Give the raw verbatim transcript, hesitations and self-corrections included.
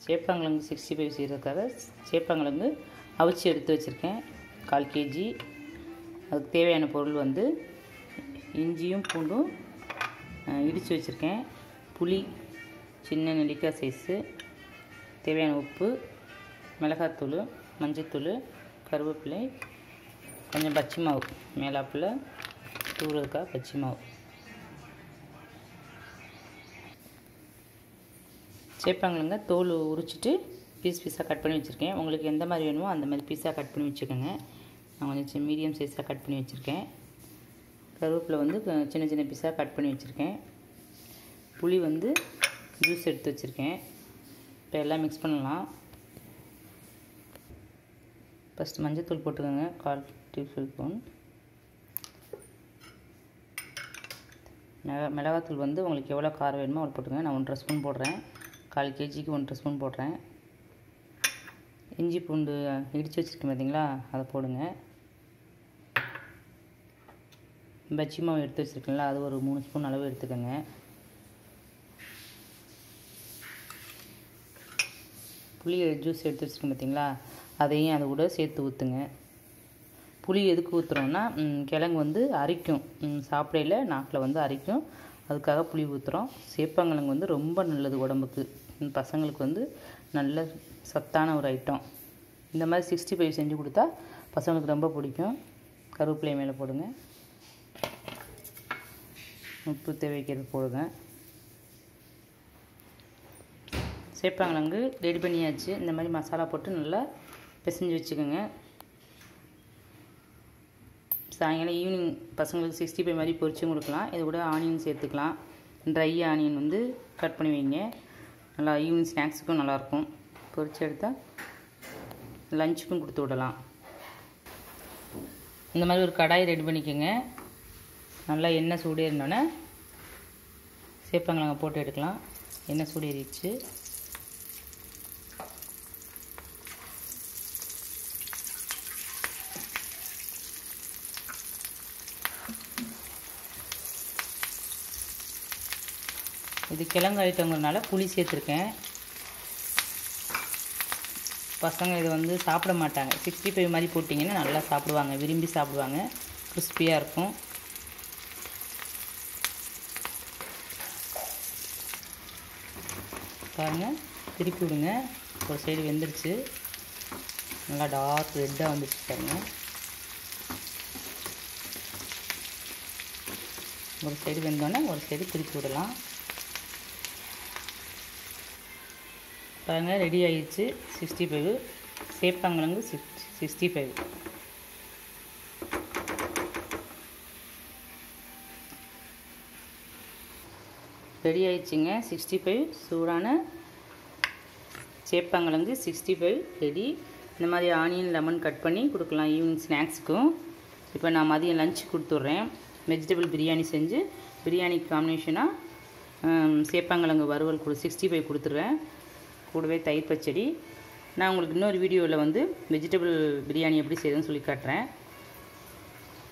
சேப்பங்கிழங்கு sixty five செய்கிறதுக்காக சேப்பங்கிழங்கு அவிச்சு எடுத்து வச்சுருக்கேன் கால் கேஜி. அதுக்கு தேவையான பொருள் வந்து இஞ்சியும் பூண்டும் இடித்து வச்சுருக்கேன், புளி சின்ன நெல்லிக்காய் சைஸு, தேவையான உப்பு, மிளகாத்தூள், மஞ்சத்தூள், கருவேப்பிலை, கொஞ்சம் பச்சை மாவு மேலாப்பில் தூரதுக்காக பச்சை மாவு. சேப்பங்கிழங்க தோல் உரிச்சிட்டு பீஸ் பீஸாக கட் பண்ணி வச்சுருக்கேன். உங்களுக்கு எந்த மாதிரி வேணுமோ அந்த மாதிரி பீஸாக கட் பண்ணி வச்சுக்கோங்க. நான் கொஞ்சம் மீடியம் சைஸாக கட் பண்ணி வச்சுருக்கேன். கருவேப்பிலை வந்து சின்ன சின்ன பீஸாக கட் பண்ணி வச்சுருக்கேன். புளி வந்து ஜூஸ் எடுத்து வச்சுருக்கேன். இப்போ எல்லாம் மிக்ஸ் பண்ணலாம். ஃபஸ்ட்டு மஞ்சத்தூள் போட்டுக்கோங்க, கால் டீஸ்பூன். மிளகா மிளகாத்தூள் வந்து உங்களுக்கு எவ்வளோ காரம் வேணுமோ அவ்வளோ போட்டுக்கோங்க. நான் ஒன்றரை ஸ்பூன் போடுறேன், கால் கேஜிக்கு ஒன்றரை ஸ்பூன் போடுறேன். இஞ்சி பூண்டு இடித்து வச்சுருக்கேன் பார்த்தீங்களா, அதை போடுங்க. பச்சி மாவு எடுத்து வச்சுருக்கீங்களா, அது ஒரு மூணு ஸ்பூன் அளவு எடுத்துக்கோங்க. புளி ஜூஸ் எடுத்து வச்சுருக்கேன் பார்த்தீங்களா, அதையும் அதை கூட சேர்த்து ஊற்றுங்க. புளி எதுக்கு ஊற்றுறோன்னா கிழங்கு வந்து அரிக்கும், சாப்பிடையில் நாக்கில் வந்து அரிக்கும், அதுக்காக புளி ஊற்றுறோம். சேப்பங்கிழங்கு வந்து ரொம்ப நல்லது உடம்புக்கு, பசங்களுக்கு வந்து நல்ல சத்தான ஒரு ஐட்டம். இந்த மாதிரி சிக்ஸ்டி ஃபைவ் செஞ்சு கொடுத்தா பசங்களுக்கு ரொம்ப பிடிக்கும். கருவேப்பிலை மேலே போடுங்க, உப்பு தேவைக்கிறது போடுங்க. சேப்பங்கிழங்கு ரெடி பண்ணியாச்சு. இந்த மாதிரி மசாலா போட்டு நல்லா பிசைஞ்சு வச்சுக்கோங்க. சாயங்காலம் ஈவினிங் பசங்களுக்கு சிக்ஸ்டி ஃபைவ் மாதிரி பொரிச்சும் கொடுக்கலாம். இது கூட ஆனியன் சேர்த்துக்கலாம். ட்ரை ஆனியன் வந்து கட் பண்ணி வைங்க, நல்லா ஈவினிங் ஸ்நாக்ஸுக்கும் நல்லாயிருக்கும். பொரிச்சு எடுத்தால் லஞ்சுக்கும் கொடுத்து விடலாம். இந்த மாதிரி ஒரு கடாய் ரெடி பண்ணிக்கோங்க. நல்லா எண்ணெய் சூடேறினோன்னே சேப்பங்கிழங்க போட்டு எடுக்கலாம். எண்ணெய் சூடேறிடுச்சு. இது கிழங்கு ஐட்டங்கிறதுனால புளி சேர்த்துருக்கேன். பசங்க இதை வந்து சாப்பிட மாட்டாங்க. சிக்ஸ்டி ஃபைவ் மாதிரி போட்டிங்கன்னா நல்லா சாப்பிடுவாங்க, விரும்பி சாப்பிடுவாங்க, கிறிஸ்பியாக இருக்கும். பாருங்கள், திருப்பி விடுங்க. ஒரு சைடு வெந்துருச்சு, நல்லா டார்க் ரெட்டாக வந்துடுச்சு பாருங்கள். ஒரு சைடு வெந்தோடனே ஒரு சைடு திருப்பி விடலாம். பாருங்கள், ரெடி ஆகிடுச்சு சிக்ஸ்டி ஃபைவ் சேப்பங்கிழங்கு சிக்ஸ் சிக்ஸ்டி ஃபைவ். ரெடி ஆகிடுச்சிங்க சிக்ஸ்டி ஃபைவ். சூடான சேப்பங்கிழங்கு சிக்ஸ்டி ஃபைவ் ரெடி. இந்த மாதிரி ஆனியன் லெமன் கட் பண்ணி கொடுக்கலாம் ஈவினிங் ஸ்நாக்ஸுக்கும். இப்போ நான் மதியம் லஞ்ச் கொடுத்துட்றேன். வெஜிடபிள் பிரியாணி செஞ்சு பிரியாணி காம்பினேஷனாக சேப்பங்கிழங்கு வறுவல் கொடு சிக்ஸ்டி ஃபைவ் கொடுத்துட்றேன். கூடவே தயிர் பச்சடி. நான் உங்களுக்கு இன்னொரு வீடியோவில் வந்து வெஜிடபிள் பிரியாணி எப்படி செய்யுதுன்னு சொல்லி காட்டுறேன்.